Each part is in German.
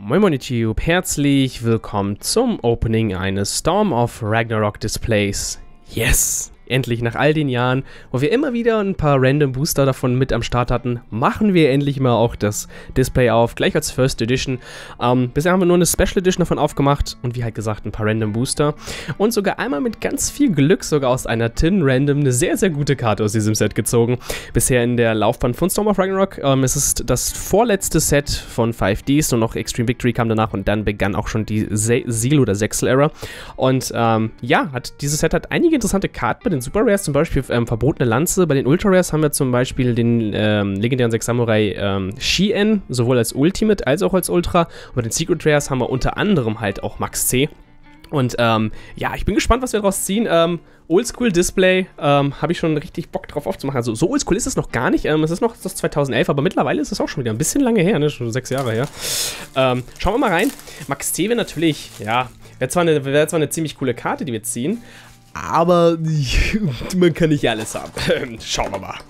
Moin Moin YouTube, herzlich willkommen zum Opening eines Storm of Ragnarok Displays. Yes! Endlich nach all den Jahren, wo wir immer wieder ein paar random Booster davon mit am Start hatten, machen wir endlich mal auch das Display auf, gleich als First Edition. Bisher haben wir nur eine Special Edition davon aufgemacht und wie halt gesagt ein paar random Booster. Und sogar einmal mit ganz viel Glück sogar aus einer Tin Random eine sehr, sehr gute Karte aus diesem Set gezogen. Bisher in der Laufbahn von Storm of Ragnarok. Es ist das vorletzte Set von 5Ds, nur noch Extreme Victory kam danach und dann begann auch schon die Seal- oder Sechsel-Era. Und ja, dieses Set hat einige interessante Karten bei den Super Rares, zum Beispiel verbotene Lanze. Bei den Ultra Rares haben wir zum Beispiel den legendären 6 Samurai Shien, sowohl als Ultimate als auch als Ultra. Und bei den Secret Rares haben wir unter anderem halt auch Max C. Und ja, ich bin gespannt, was wir daraus ziehen. Oldschool Display, habe ich schon richtig Bock drauf aufzumachen. Also so oldschool ist es noch gar nicht. Es ist noch das 2011, aber mittlerweile ist es auch schon wieder ein bisschen lange her, ne? Schon 6 Jahre her. Schauen wir mal rein. Max C wäre natürlich, ja, wäre zwar eine ziemlich coole Karte, die wir ziehen, aber man kann nicht alles haben. Schauen wir mal.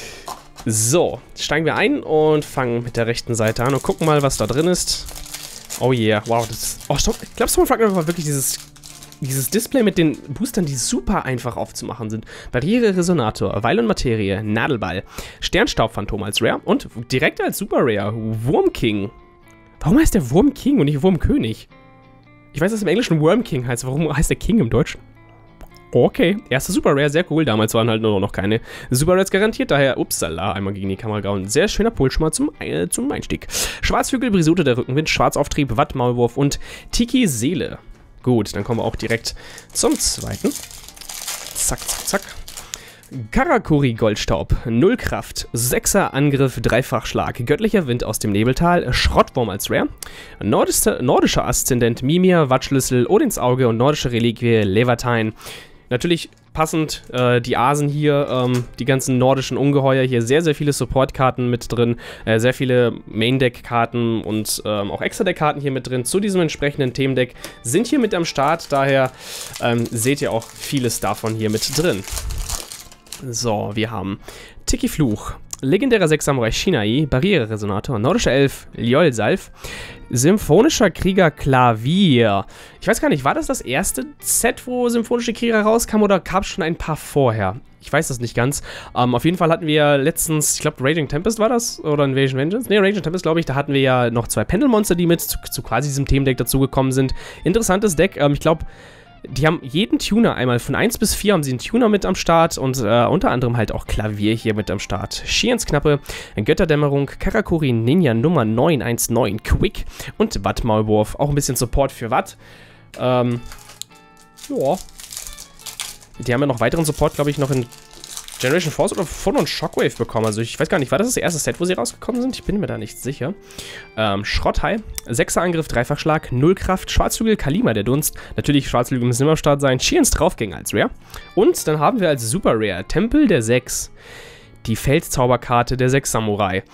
So, steigen wir ein und fangen mit der rechten Seite an und gucken mal, was da drin ist. Oh yeah, wow. Oh, stopp. Ich glaube, Storm of Ragnarok war wirklich dieses Display mit den Boostern, die super einfach aufzumachen sind. Barriere, Resonator, Weil und Materie, Nadelball, Sternstaubphantom als Rare und direkt als Super Rare, Wurm King. Warum heißt der Wurm King und nicht Wurmkönig? Ich weiß, dass im Englischen Worm King heißt. Warum heißt der King im Deutschen? Okay, erste Super Rare, sehr cool. Damals waren halt nur noch keine Super Rares garantiert, daher, upsala, einmal gegen die Kamera gehauen. Sehr schöner Pull schon mal zum Einstieg. Schwarzflügel, Brisute der Rückenwind, Schwarzauftrieb, Watt, Maulwurf und Tiki Seele. Gut, dann kommen wir auch direkt zum zweiten. Zack, zack, zack. Karakuri Goldstaub, 0 Kraft, 6er Angriff, Dreifachschlag, göttlicher Wind aus dem Nebeltal, Schrottwurm als Rare, nordischer Aszendent Mimir, Wattschlüssel, Odins Auge und nordische Reliquie Levatine. Natürlich passend die Asen hier, die ganzen nordischen Ungeheuer hier, sehr, sehr viele Support-Karten mit drin, sehr viele Main-Deck-Karten und auch Extra-Deck-Karten hier mit drin zu diesem entsprechenden Themendeck sind hier mit am Start, daher seht ihr auch vieles davon hier mit drin. So, wir haben Tiki Fluch, legendärer 6 Samurai Shinai, Barriere-Resonator, nordischer Elf, Liol Salf, symphonischer Krieger Klavier. Ich weiß gar nicht, war das erste Set, wo symphonische Krieger rauskam oder gab es schon ein paar vorher? Ich weiß das nicht ganz. Auf jeden Fall hatten wir letztens, ich glaube Raging Tempest war das, oder Invasion Vengeance? Ne, Raging Tempest glaube ich, da hatten wir ja noch 2 Pendelmonster, die mit zu quasi diesem Themendeck dazugekommen sind. Interessantes Deck, ich glaube, die haben jeden Tuner einmal, von 1 bis 4 haben sie einen Tuner mit am Start und unter anderem halt auch Klavier hier mit am Start. Shiens Knappe, Götterdämmerung, Karakuri Ninja Nummer 919, Quick und Watt Maulwurf. Auch ein bisschen Support für Watt. Ja. Die haben ja noch weiteren Support, glaube ich, noch in Generation Force oder Phone und Shockwave bekommen. Also ich weiß gar nicht, war das erste Set, wo sie rausgekommen sind? Ich bin mir da nicht sicher. Schrotthai, 6er Angriff, Dreifachschlag, 0 Kraft, Schwarzflügel, Kalima der Dunst. Natürlich, Schwarzflügel müssen immer am Start sein. Shiens Draufgänger als Rare. Und dann haben wir als Super Rare Tempel der 6. Die Feldzauberkarte der 6 Samurai.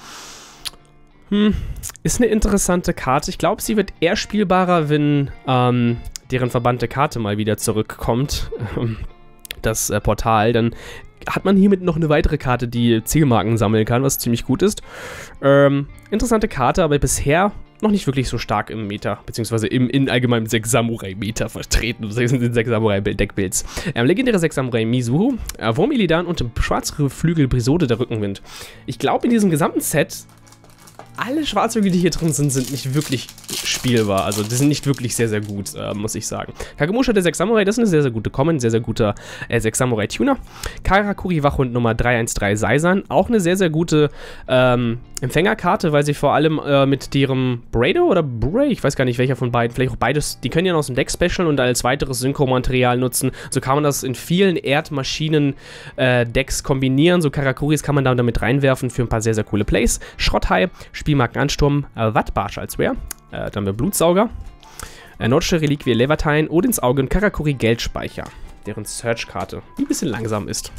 Ist eine interessante Karte. Ich glaube, sie wird eher spielbarer, wenn deren verbannte Karte mal wieder zurückkommt. Das Portal, dann hat man hiermit noch eine weitere Karte, die Zielmarken sammeln kann, was ziemlich gut ist. Interessante Karte, aber bisher noch nicht wirklich so stark im Meta, beziehungsweise in allgemeinem 6 Samurai Meta vertreten, in 6 Samurai Deckbuilds. Legendäre 6 Samurai Mizuru, Wurm Illidan und Schwarzflügel Brisode der Rückenwind. Ich glaube, in diesem gesamten Set, alle Schwarzflügel, die hier drin sind, sind nicht wirklich spielbar. Also die sind nicht wirklich sehr, sehr gut, muss ich sagen. Kagemusha der 6 Samurai, das ist eine sehr, sehr gute Common, sehr, sehr guter 6 Samurai Tuner. Karakuri Wachhund Nummer 313 Seisan, auch eine sehr, sehr gute Empfängerkarte, weil sie vor allem mit deren Brado oder Bray, ich weiß gar nicht welcher von beiden, vielleicht auch beides, die können ja aus dem Deck specialen und als weiteres Synchromaterial nutzen. So kann man das in vielen Erdmaschinen-Decks kombinieren. So Karakuris kann man da damit reinwerfen für ein paar sehr, sehr coole Plays. Schrotthai, Spielmarkenansturm, Wattbarsch als Rare. Dann haben wir Blutsauger, nordische Reliquie Levatine, Odins Auge und Karakuri Geldspeicher, deren Search-Karte, die ein bisschen langsam ist.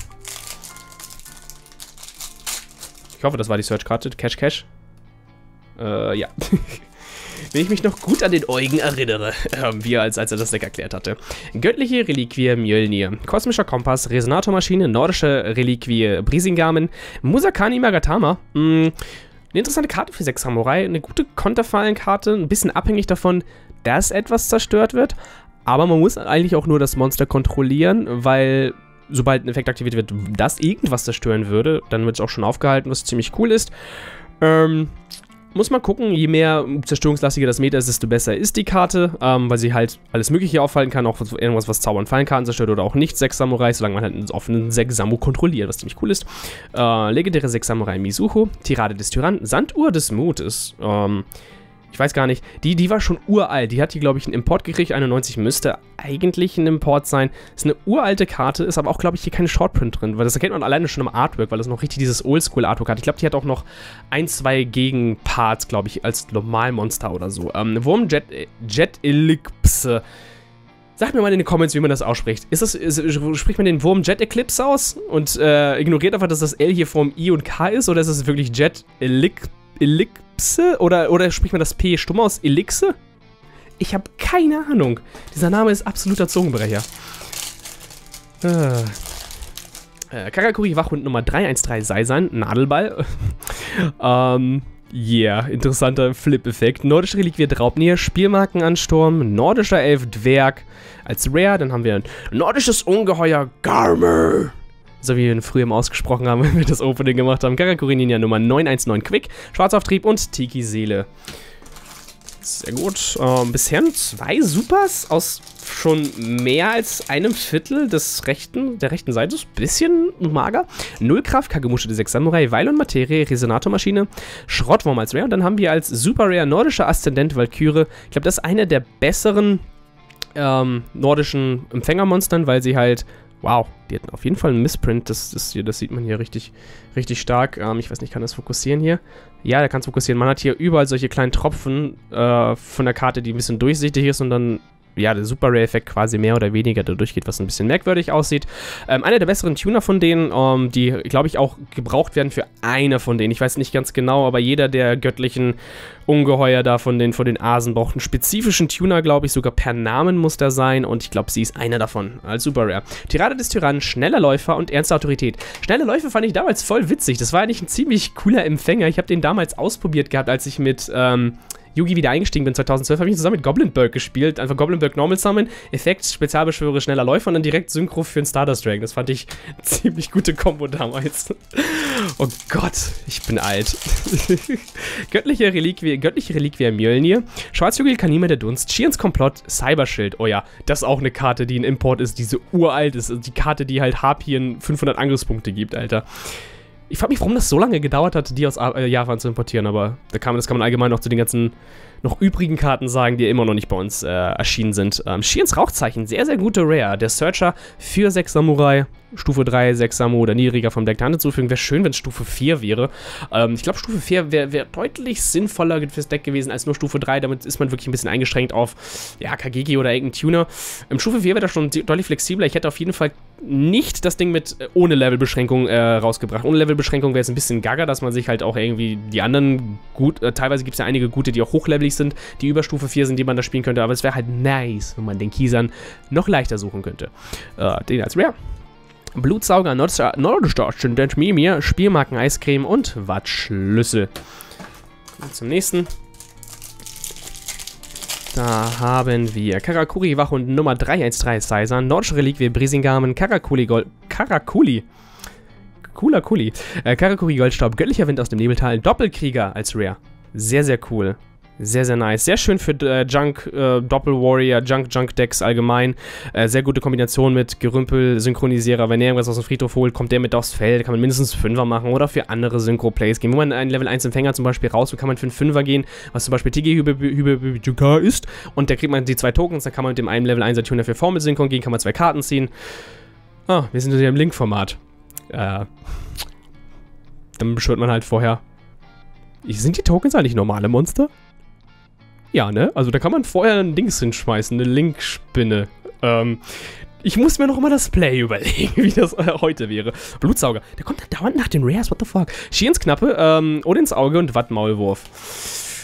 Ich hoffe, das war die Search-Karte. Cash. Ja. Wenn ich mich noch gut an den Eugen erinnere, wie er als er das Deck erklärt hatte. Göttliche Reliquie Mjölnir, kosmischer Kompass, Resonatormaschine, nordische Reliquie Brisingamen, Musakani Magatama, Eine interessante Karte für 6 Samurai, eine gute Konterfallenkarte, ein bisschen abhängig davon, dass etwas zerstört wird, aber man muss eigentlich auch nur das Monster kontrollieren, weil sobald ein Effekt aktiviert wird, das irgendwas zerstören würde, dann wird es auch schon aufgehalten, was ziemlich cool ist. Muss man gucken, je mehr zerstörungslastiger das Meta ist, desto besser ist die Karte, weil sie halt alles Mögliche aufhalten kann, auch irgendwas, was Zauber- und Fallenkarten zerstört oder auch nicht 6 Samurai, solange man halt einen offenen 6 Samu kontrolliert, was ziemlich cool ist. Legendäre 6 Samurai Mizuho, Tirade des Tyrannen, Sanduhr des Mutes, ich weiß gar nicht, die war schon uralt, die hat hier, glaube ich, einen Import gekriegt, 91 müsste eigentlich ein Import sein. Ist eine uralte Karte, ist aber auch, glaube ich, hier keine Shortprint drin, weil das erkennt man alleine schon am Artwork, weil das noch richtig dieses Oldschool-Artwork hat. Ich glaube, die hat auch noch 1, 2 Gegenparts, glaube ich, als Normalmonster oder so. Wurm Jet Ellipse. Sagt mir mal in den Comments, wie man das ausspricht. Spricht man den Wurm Jet Eclipse aus und ignoriert einfach, dass das L hier vom I und K ist, oder ist es wirklich Jet Ellipse? Oder spricht man das P stumm aus? Elixe? Ich habe keine Ahnung. Dieser Name ist absoluter Zungenbrecher. Karakuri Wachhund Nummer 313 Seisan, Nadelball. Yeah, interessanter Flip-Effekt. Nordische Reliquie Draupnir, Spielmarkenansturm, nordischer Elf Dwerg als Rare. Dann haben wir ein nordisches Ungeheuer Garmer. So wie wir ihn früher mal ausgesprochen haben, wenn wir das Opening gemacht haben. Karakuri Ninja Nummer 919 Quick, Schwarzauftrieb und Tiki Seele. Sehr gut. Bisher nur 2 Supers aus schon mehr als einem Viertel der rechten Seite. Ist ein bisschen mager. Nullkraft, Kagemusha der 6 Samurai, Weil und Materie, Resonatormaschine, Schrottwurm als Rare. Und dann haben wir als Super Rare nordischer Aszendent Valkyrie. Ich glaube, das ist eine der besseren nordischen Empfängermonstern, weil sie halt... Wow, die hatten auf jeden Fall einen Missprint, das sieht man hier richtig stark. Ich weiß nicht, kann das fokussieren hier? Ja, der kann es fokussieren. Man hat hier überall solche kleinen Tropfen von der Karte, die ein bisschen durchsichtig ist und dann, ja, der Super Rare-Effekt quasi mehr oder weniger dadurch geht, was ein bisschen merkwürdig aussieht. Einer der besseren Tuner von denen, die, glaube ich, auch gebraucht werden für eine von denen. Ich weiß nicht ganz genau, aber jeder der göttlichen Ungeheuer da von den Asen braucht einen spezifischen Tuner, glaube ich, sogar per Namen muss der sein und ich glaube, sie ist einer davon als Super Rare. Tirade des Tyrannen, schneller Läufer und ernste Autorität. Schnelle Läufer fand ich damals voll witzig. Das war eigentlich ein ziemlich cooler Empfänger. Ich habe den damals ausprobiert gehabt, als ich mit Yugi wieder eingestiegen bin, 2012, habe ich zusammen mit Goblinberg gespielt. Einfach Goblinberg Normal Summon, Effekt, Spezialbeschwöre, schneller Läufer und dann direkt Synchro für einen Stardust Dragon. Das fand ich eine ziemlich gute Kombo damals. Oh Gott, ich bin alt. Göttliche Reliquie Mjölnir, Schwarzhügel, Kanime der Dunst, Shirens Komplott, Cyberschild. Oh ja, das ist auch eine Karte, die ein Import ist, die so uralt ist. Also die Karte, die halt Harpien 500 Angriffspunkte gibt, Alter. Ich frage mich, warum das so lange gedauert hat, die aus Japan zu importieren, aber das kann man allgemein noch zu den ganzen noch übrigen Karten sagen, die immer noch nicht bei uns erschienen sind. Shirens Rauchzeichen, sehr, sehr gute Rare. Der Searcher für 6 Samurai, Stufe 3, 6 Samu oder niedriger vom Deck der Hand hinzufügen. Wäre schön, wenn es Stufe 4 wäre. Ich glaube, Stufe 4 wäre deutlich sinnvoller fürs Deck gewesen als nur Stufe 3. Damit ist man wirklich ein bisschen eingeschränkt auf, ja, Kageki oder irgendein Tuner. Stufe 4 wäre da schon deutlich flexibler. Ich hätte auf jeden Fall nicht das Ding mit ohne Levelbeschränkung rausgebracht. Ohne Levelbeschränkung wäre es ein bisschen gaga, dass man sich halt auch irgendwie die anderen teilweise gibt es ja einige gute, die auch hochlevelig sind, die über Stufe 4 sind, die man da spielen könnte. Aber es wäre halt nice, wenn man den Kiesern noch leichter suchen könnte. Den als Rare. Blutsauger, nordischer Aszendent Mimir, Spielmarken Eiscreme und Wattschlüssel. Kommen wir zum nächsten. Da haben wir Karakuri Wachhund Nummer 313 Seisan, nordische Reliquie Brisingamen, Karakuri Goldstaub, göttlicher Wind aus dem Nebeltal, Doppelkrieger als Rare. Sehr, sehr cool. Sehr, sehr nice. Sehr schön für Doppel-Warrior, Junk-Decks allgemein. Sehr gute Kombination mit Gerümpel-Synchronisierer. Wenn er irgendwas aus dem Friedhof holt, kommt der mit aufs Feld. Kann man mindestens 5er machen oder für andere Synchro-Plays gehen. Wo man einen Level 1 Empfänger zum Beispiel raus, kann man für einen 5er gehen, was zum Beispiel Tigi ist. Und da kriegt man die 2 Tokens, dann kann man mit dem einen Level 1er Tuner für Formel-Synchron gehen, kann man 2 Karten ziehen. Ah, wir sind hier im Link-Format. Dann beschwört man halt vorher. Sind die Tokens eigentlich normale Monster? Ja, ne? Also da kann man vorher ein Dings hinschmeißen, eine Linkspinne. Ich muss mir noch mal das Play überlegen, wie das heute wäre. Blutsauger, der kommt da dauernd nach den Rares, what the fuck. Shirens Knappe, Odins Auge und Wattmaulwurf.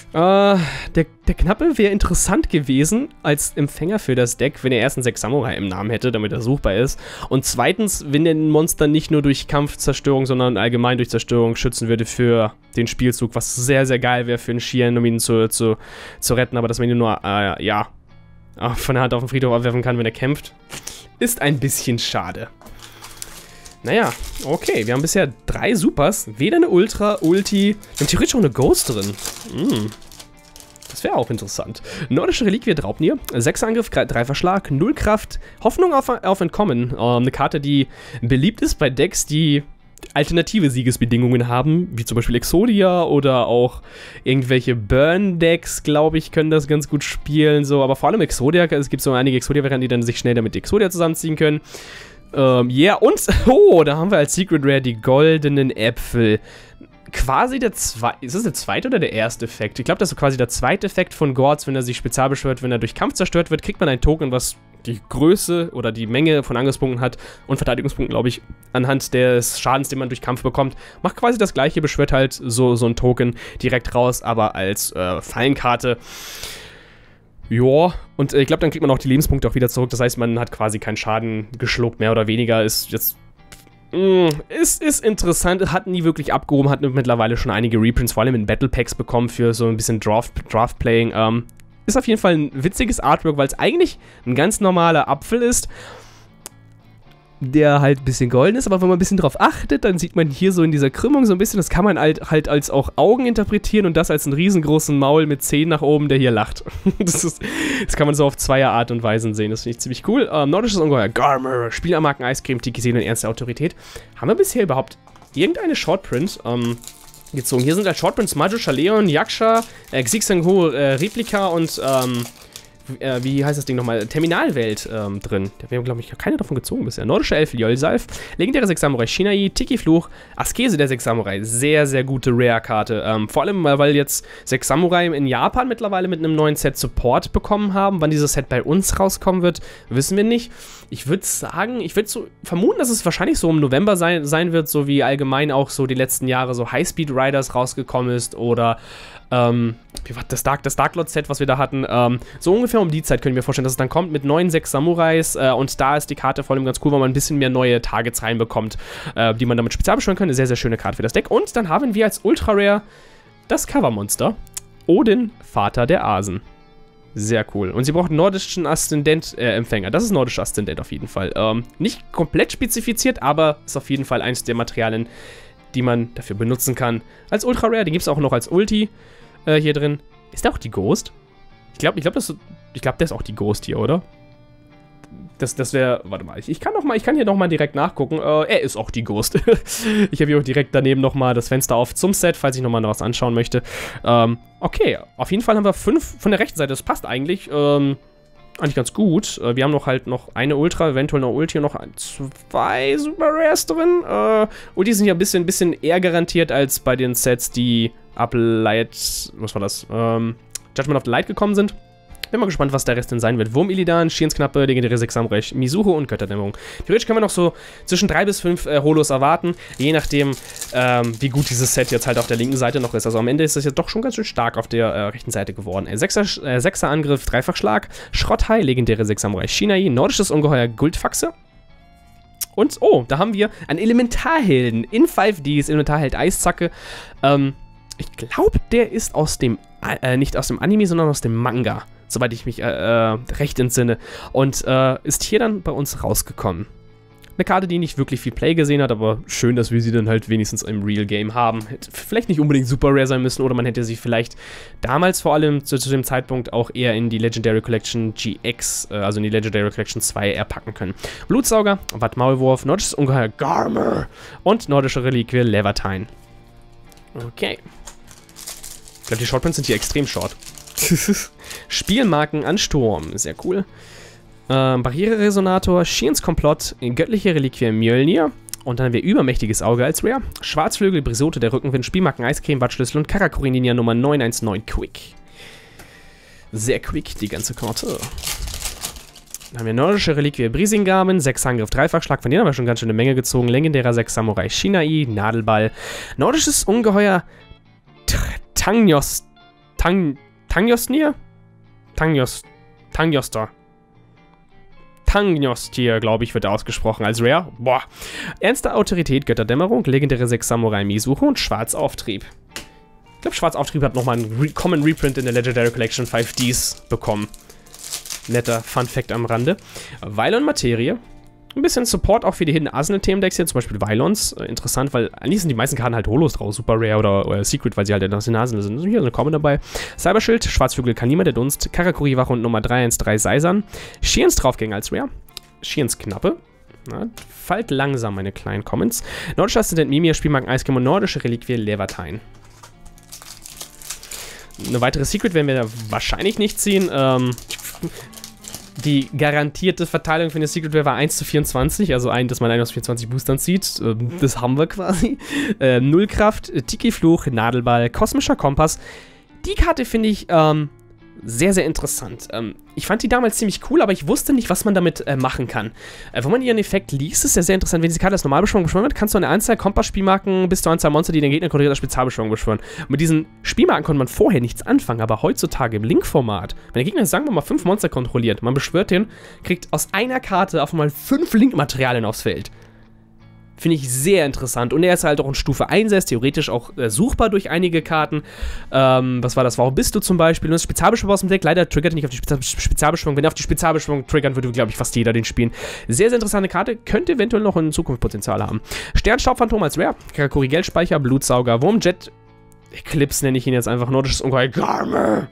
Der Knappe wäre interessant gewesen als Empfänger für das Deck, wenn er erstens 6 Samurai im Namen hätte, damit er suchbar ist. Und zweitens, wenn er ein Monster nicht nur durch Kampfzerstörung, sondern allgemein durch Zerstörung schützen würde für den Spielzug, was sehr, sehr geil wäre für einen Shiren, um ihn zu retten, aber dass man ihn nur, von der Hand auf den Friedhof abwerfen kann, wenn er kämpft, ist ein bisschen schade. Naja, okay, wir haben bisher 3 Supers, weder eine Ultra, Ulti, wir haben theoretisch auch eine Ghost drin. Das wäre auch interessant. Nordische Reliquie Draupnir, 6 Angriff, 3 Verschlag, 0 Kraft, Hoffnung auf Entkommen. Eine Karte, die beliebt ist bei Decks, die alternative Siegesbedingungen haben, wie zum Beispiel Exodia oder auch irgendwelche Burn-Decks, glaube ich, können das ganz gut spielen. So, aber vor allem Exodia, es gibt so einige Exodia-Varianten, die dann sich schnell damit die Exodia zusammenziehen können. Und, da haben wir als Secret Rare die goldenen Äpfel. Quasi ist das der zweite oder der erste Effekt? Ich glaube, das ist quasi der zweite Effekt von Gorz, wenn er sich spezial beschwört, wenn er durch Kampf zerstört wird, kriegt man ein Token, was die Größe oder die Menge von Angriffspunkten hat und Verteidigungspunkten, glaube ich, anhand des Schadens, den man durch Kampf bekommt. Macht quasi das gleiche, beschwört halt so ein Token direkt raus, aber als Fallenkarte. Joa, und ich glaube, dann kriegt man auch die Lebenspunkte auch wieder zurück. Das heißt, man hat quasi keinen Schaden geschluckt, mehr oder weniger. Ist jetzt. Ist interessant, hat nie wirklich abgehoben, hat mittlerweile schon einige Reprints, vor allem in Battle Packs bekommen für so ein bisschen Draft-Playing. Ist auf jeden Fall ein witziges Artwork, weil es eigentlich ein ganz normaler Apfel ist, der halt ein bisschen golden ist, aber wenn man ein bisschen drauf achtet, dann sieht man hier so in dieser Krümmung so ein bisschen, das kann man halt als auch Augen interpretieren und das als einen riesengroßen Maul mit Zähnen nach oben, der hier lacht. Das kann man so auf zweier Art und Weisen sehen, das finde ich ziemlich cool. Nordisches Ungeheuer, Garmer, Spielermarken, Eiscreme, Tiki-Seele und ernste Autorität. Haben wir bisher überhaupt irgendeine Shortprint gezogen? Hier sind halt Shortprints Majo, Chaleon, Yaksha, Xixanghu, Replika und wie heißt das Ding nochmal? Terminalwelt drin. Da haben, glaube ich, keine davon gezogen bisher. Nordische Elfe, Jolsalf, legendäre 6 Samurai, Shinai, Tiki-Fluch, Askese der 6 Samurai. Sehr, sehr gute Rare-Karte. Vor allem, weil jetzt 6 Samurai in Japan mittlerweile mit einem neuen Set Support bekommen haben. Wann dieses Set bei uns rauskommen wird, wissen wir nicht. Ich würde sagen, so vermuten, dass es wahrscheinlich so im November sein wird, so wie allgemein auch so die letzten Jahre so High-Speed Riders rausgekommen ist oder wie war das Darklord-Set, was wir da hatten. So ungefähr um die Zeit können wir vorstellen, dass es dann kommt mit neuen 6 Samurais und da ist die Karte vor allem ganz cool, weil man ein bisschen mehr neue Targets reinbekommt, die man damit spezial beschwören kann. Eine sehr, sehr schöne Karte für das Deck. Und dann haben wir als Ultra Rare das Covermonster. Odin, Vater der Asen. Sehr cool. Und sie braucht nordischen Aszendent-Empfänger. Das ist nordischer Aszendent auf jeden Fall. Nicht komplett spezifiziert, aber ist auf jeden Fall eins der Materialien, die man dafür benutzen kann. Als Ultra Rare, den gibt es auch noch als Ulti hier drin. Ist der auch die Ghost? Ich glaube, der ist auch die Ghost hier, oder? Das wäre, warte mal, ich kann hier nochmal direkt nachgucken. Er ist auch die Ghost. Ich habe hier auch direkt daneben nochmal das Fenster auf zum Set, falls ich nochmal was anschauen möchte. Okay, auf jeden Fall haben wir 5 von der rechten Seite. Das passt eigentlich ganz gut. Wir haben noch eine Ultra, eventuell noch Ulti und noch 2 Super Rares drin. Ulti sind ja ein bisschen eher garantiert als bei den Sets, die ab Light, was war das? Judgment of the Light gekommen sind. Bin mal gespannt, was der Rest denn sein wird. Wurm Illidan, Shirens Knappe, legendäre 6 Samurai, Mizuho und Götterdämmerung. Theoretisch können wir noch so zwischen 3 bis 5 Holos erwarten, je nachdem, wie gut dieses Set jetzt halt auf der linken Seite noch ist. Also am Ende ist das jetzt doch schon ganz schön stark auf der rechten Seite geworden. 6er Angriff, Dreifachschlag, Schrotthai, legendäre 6 Samurai, Shinai, nordisches Ungeheuer, Guldfaxe. Und, da haben wir einen Elementarhelden in 5Ds, Elementarheld Eiszacke. Ich glaube, der ist nicht aus dem Anime, sondern aus dem Manga. Soweit ich mich recht entsinne. Und ist hier dann bei uns rausgekommen. Eine Karte, die nicht wirklich viel Play gesehen hat, aber schön, dass wir sie dann halt wenigstens im Real Game haben. Hätte vielleicht nicht unbedingt super rare sein müssen, oder man hätte sie vielleicht damals vor allem zu dem Zeitpunkt auch eher in die Legendary Collection GX, also in die Legendary Collection 2 eher packen können. Blutsauger, Watt Maulwurf, nordisches Ungeheuer Garmer und nordische Reliquie Levatine. Okay. Ich glaube, die Shortprints sind hier extrem short. Spielmarken Ansturm, sehr cool. Barriereresonator, Shirens Komplott, göttliche Reliquie Mjölnir. Und dann haben wir übermächtiges Auge als Rare. Schwarzflügel, Brisote, der Rückenwind, Spielmarken Eiscreme, Wattschlüssel und Karakurin Ninja Nummer 919 Quick. Sehr quick, die ganze Karte. Dann haben wir nordische Reliquie Brisingamen, 6 Angriff, Dreifachschlag, von denen haben wir schon ganz schön eine Menge gezogen. Legendärer 6 Samurai Shinai, Nadelball, nordisches Ungeheuer Tangnos Tangjostnir? Tangjostir, glaube ich, wird ausgesprochen als Rare. Boah. Ernste Autorität, Götterdämmerung, legendäre 6 Samurai Misuche und Schwarzauftrieb. Ich glaube, Schwarzauftrieb hat nochmal einen Common Reprint in der Legendary Collection 5Ds bekommen. Netter Fun-Fact am Rande. Vylon Materie. Ein bisschen Support auch für die Hidden Arsenal-Themen-Decks hier, zum Beispiel Vylons. Interessant, weil eigentlich sind die meisten Karten halt Holos draus, Super Rare oder Secret, weil sie halt in der Arsenal sind. Hier ist eine Common dabei. Cyberschild, Schwarzflügel, Kanima, der Dunst, Karakuri-Wache und Nummer 313 Seisan. Sheens Draufgänger als Rare. Sheens Knappe. Na, fallt langsam meine kleinen Comments. Nordischer Aszendent Mimir, Spielmarken Eisgrim und nordische Reliquie Levertine. Eine weitere Secret werden wir da wahrscheinlich nicht ziehen. Die garantierte Verteilung für eine Secret Rare war 1:24, also dass man einen aus 24 Boostern zieht. Das haben wir quasi. Nullkraft, Tiki-Fluch, Nadelball, Kosmischer Kompass. Die Karte finde ich sehr, sehr interessant. Ich fand die damals ziemlich cool, aber ich wusste nicht, was man damit machen kann. Wenn man ihren Effekt liest, ist ja sehr interessant. Wenn diese Karte als Normalbeschwörung beschworen wird, kannst du eine Anzahl Kompass-Spielmarken bis zur Anzahl Monster, die den Gegner kontrolliert, als Spezialbeschwörung beschwören. Und mit diesen Spielmarken konnte man vorher nichts anfangen, aber heutzutage im Link-Format, wenn der Gegner, sagen wir mal, 5 Monster kontrolliert, man beschwört den, kriegt aus einer Karte auf einmal 5 Link-Materialien aufs Feld. Finde ich sehr interessant. Und er ist halt auch in Stufe 1, er ist theoretisch auch suchbar durch einige Karten. Was war das? Warum bist du zum Beispiel? Und das Spezialbeschwörung aus dem Deck. Leider triggert er nicht auf die Spezialbeschwörung. Wenn er auf die Spezialbeschwörung triggern würde, glaube ich, fast jeder den spielen. Sehr, sehr interessante Karte. Könnte eventuell noch in Zukunft Potenzial haben. Sternstaubphantom als Rare. Karakuri Geldspeicher, Blutsauger, Wurmjet. Eclipse nenne ich ihn jetzt einfach. Nordisches Ungeheuer. Garme.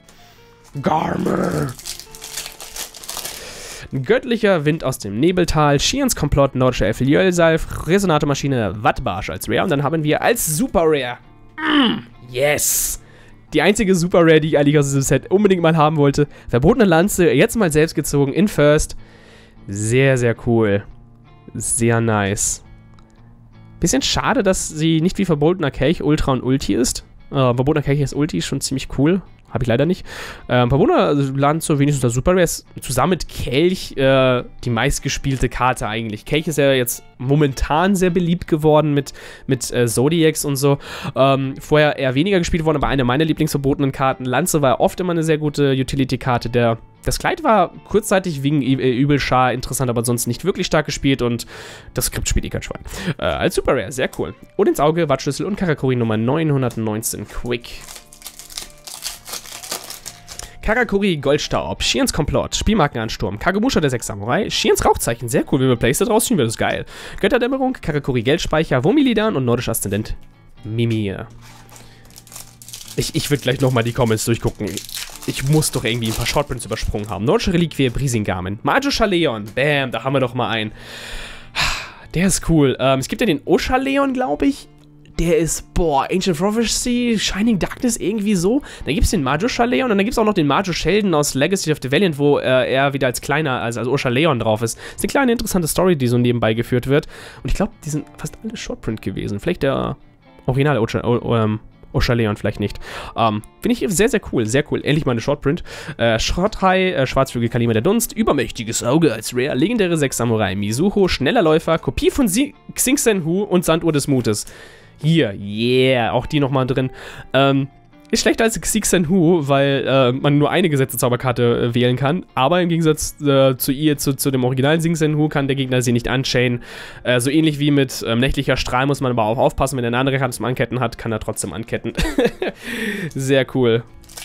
Göttlicher Wind aus dem Nebeltal, Sheens Komplott, nordische Elfe Jölsalf, Resonatormaschine, Wattbarsch als Rare und dann haben wir als Super Rare, yes, die einzige Super Rare, die ich eigentlich aus diesem Set unbedingt mal haben wollte, verbotene Lanze, jetzt mal selbst gezogen, in First, sehr, sehr cool, sehr nice. Bisschen schade, dass sie nicht wie verbotener Kelch Ultra und Ulti ist, verbotener Kelch ist Ulti, schon ziemlich cool. Habe ich leider nicht. Pavona Lanze, wenigstens der Super Rare, ist zusammen mit Kelch die meistgespielte Karte eigentlich. Kelch ist ja jetzt momentan sehr beliebt geworden mit Zodiacs und so. Vorher eher weniger gespielt worden, aber eine meiner lieblingsverbotenen Karten. Lanze war oft immer eine sehr gute Utility-Karte. Das Kleid war kurzzeitig wegen Übelschar interessant, aber sonst nicht wirklich stark gespielt und das Skript spielt kein Schwein. Als Super Rare, sehr cool. Und ins Auge, Wattschlüssel und Karakuri Nummer 919, Quick. Karakuri Goldstaub, Sheens Komplott, Spielmarkenansturm, Kagemusha der 6 Samurai, Sheens Rauchzeichen, sehr cool, wenn wir Playset rausziehen, wird das geil. Götterdämmerung, Karakuri Geldspeicher, Wurmilidan und nordischer Aszendent Mimir. Ich würde gleich nochmal die Comments durchgucken. Ich muss doch irgendwie ein paar Shortprints übersprungen haben. Nordische Reliquie, Brisingamen, Majusha Leon, bam, da haben wir doch mal einen. Der ist cool. Es gibt ja den Osha Leon, glaube ich. Der ist, boah, Ancient Prophecy, Shining Darkness, irgendwie so. Dann gibt es den Majusha Leon und dann gibt es auch noch den Major Sheldon aus Legacy of the Valiant, wo er wieder als kleiner, also als Osha Leon drauf ist. Das ist eine kleine interessante Story, die so nebenbei geführt wird. Und ich glaube, die sind fast alle Shortprint gewesen. Vielleicht der originale Osha Leon, vielleicht nicht. Finde ich sehr, sehr cool, sehr cool. Endlich mal eine Shortprint. Schrotthai, Schwarzflügel Kalima der Dunst, übermächtiges Auge als Rare, legendäre 6 Samurai Misuho, schneller Läufer, Kopie von Xing Sen Hu und Sanduhr des Mutes. Hier, yeah, auch die nochmal drin. Ist schlechter als Xing Sen Hu, weil man nur eine gesetzte Zauberkarte wählen kann. Aber im Gegensatz zu dem originalen Xing Sen Hu kann der Gegner sie nicht unchainen. So ähnlich wie mit nächtlicher Strahl muss man aber auch aufpassen. Wenn er eine andere Karte zum Anketten hat, kann er trotzdem anketten. Sehr cool.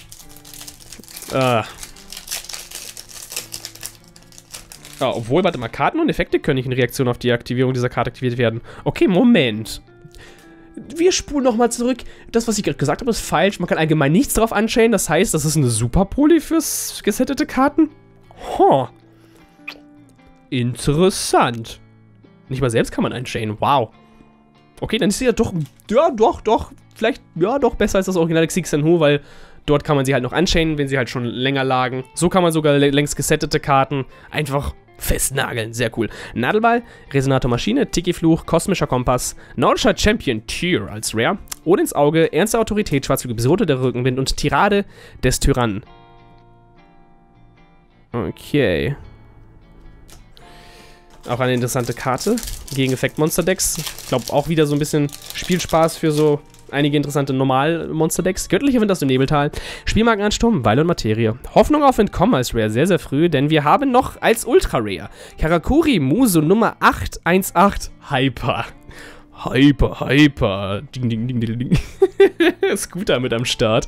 Obwohl, warte mal, Karten und Effekte können nicht in Reaktion auf die Aktivierung dieser Karte aktiviert werden. Okay, Moment. Wir spulen nochmal zurück. Das, was ich gerade gesagt habe, ist falsch. Man kann allgemein nichts drauf unchainen. Das heißt, das ist eine Super-Poly fürs gesettete Karten? Interessant. Nicht mal selbst kann man unchainen. Wow. Okay, dann ist sie ja doch, vielleicht, doch besser als das originale Xing Sen Hu, weil dort kann man sie halt noch unchainen, wenn sie halt schon länger lagen. So kann man sogar längst gesettete Karten einfach festnageln, sehr cool. Nadelball, Resonatormaschine, Tiki-Fluch, Kosmischer Kompass, Nordischer Champion Tyr als Rare, Odins Auge, Ernste Autorität, Schwarzflügel, Besote der Rückenwind und Tirade des Tyrannen. Okay. Auch eine interessante Karte gegen Effekt-Monster-Decks. Ich glaube auch wieder so ein bisschen Spielspaß für so einige interessante Normal-Monster-Decks. Göttlicher Wind aus dem Nebeltal, Spielmarkenansturm, Weile und Materie. Hoffnung auf Entkommen als Rare, sehr, sehr früh, denn wir haben noch als Ultra-Rare Karakuri Muso Nummer 818 Hyper. Hyper. Ding, ding, ding, ding, ding. Scooter mit am Start.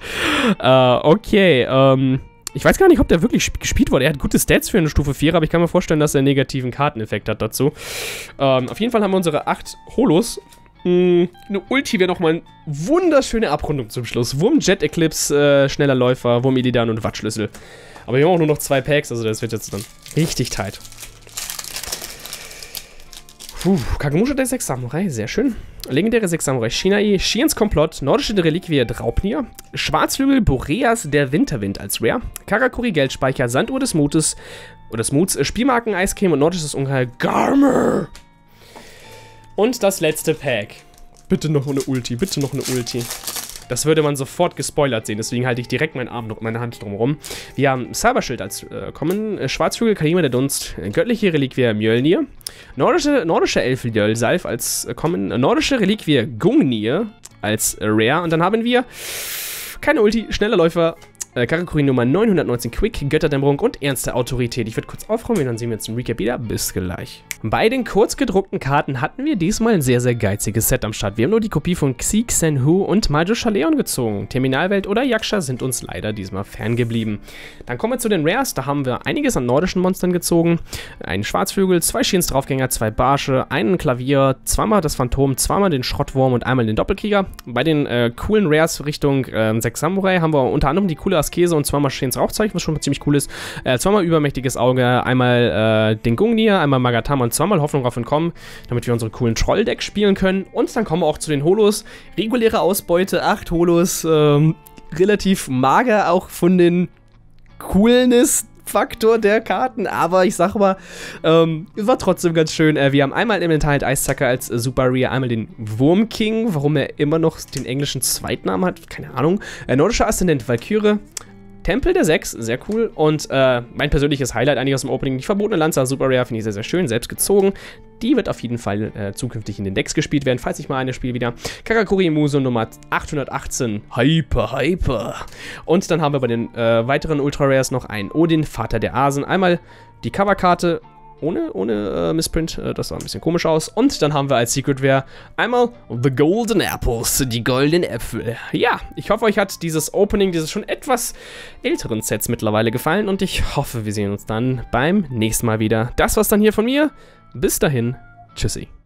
Okay, ich weiß gar nicht, ob der wirklich gespielt wurde. Er hat gute Stats für eine Stufe 4, aber ich kann mir vorstellen, dass er einen negativen Karteneffekt hat dazu. Auf jeden Fall haben wir unsere 8 Holos. Eine Ulti wäre nochmal eine wunderschöne Abrundung zum Schluss. Wurm, Jet Eclipse, schneller Läufer, Wurm, Illidan und Wattschlüssel. Aber wir haben auch nur noch 2 Packs, also das wird jetzt dann richtig tight. Kagemusha der 6 Samurai, sehr schön. Legendäre 6 Samurai, Shinai, Shiens Komplott, nordische Reliquie Draupnir, Schwarzflügel Boreas der Winterwind als Rare, Karakuri Geldspeicher, Sanduhr des Mutes, Spielmarken Eiscreme und nordisches Unheil Garmer. Und das letzte Pack. Bitte noch eine Ulti, bitte noch eine Ulti. Das würde man sofort gespoilert sehen, deswegen halte ich direkt meine Hand drumherum. Wir haben Cyberschild als Schwarzflügel, Kalima der Dunst, göttliche Reliquie Mjölnir, nordische Elfe Jölsalf als nordische Reliquie Gungnir als Rare und dann haben wir keine Ulti, schneller Läufer, Karakuri Nummer 919 Quick, Götterdämmerung und ernste Autorität. Ich würde kurz aufräumen und dann sehen wir uns im Recap wieder. Bis gleich. Bei den kurz gedruckten Karten hatten wir diesmal ein sehr, sehr geiziges Set am Start. Wir haben nur die Kopie von Xixenhu und Majosha Leon gezogen. Terminalwelt oder Yaksha sind uns leider diesmal ferngeblieben. Dann kommen wir zu den Rares. Da haben wir einiges an nordischen Monstern gezogen. Einen Schwarzflügel, 2 Schiens Draufgänger, 2 Barsche, einen Klavier, zweimal das Phantom, zweimal den Schrottwurm und einmal den Doppelkrieger. Bei den coolen Rares Richtung 6 Samurai haben wir unter anderem die coole Askese und zweimal Schiens Rauchzeichen, was schon ziemlich cool ist. Zweimal übermächtiges Auge, einmal den Gungnir, einmal Magatama und zweimal Hoffnung auf Entkommen, damit wir unsere coolen Trolldecks spielen können. Und dann kommen wir auch zu den Holos. Reguläre Ausbeute, 8 Holos, relativ mager auch von den Coolness-Faktor der Karten, aber ich sag mal, war trotzdem ganz schön. Wir haben einmal Elemental Eiszacker als Super Rare, einmal den Wurm King, warum er immer noch den englischen Zweitnamen hat, keine Ahnung. Nordischer Aszendent Valkyrie, Tempel der 6, sehr cool. Und mein persönliches Highlight eigentlich aus dem Opening, die verbotene Lanze, Super Rare, finde ich sehr, sehr schön, selbst gezogen. Die wird auf jeden Fall zukünftig in den Decks gespielt werden, falls ich mal eine spiele wieder. Karakuri Muso Nummer 818, Hyper. Und dann haben wir bei den weiteren Ultra Rares noch einen Odin, Vater der Asen. Einmal die Coverkarte ohne Missprint, das sah ein bisschen komisch aus. Und dann haben wir als Secret Rare einmal The Golden Apples, die goldenen Äpfel. Ja, ich hoffe, euch hat dieses Opening dieses schon etwas älteren Sets mittlerweile gefallen und ich hoffe, wir sehen uns dann beim nächsten Mal wieder. Das war's dann hier von mir. Bis dahin, tschüssi.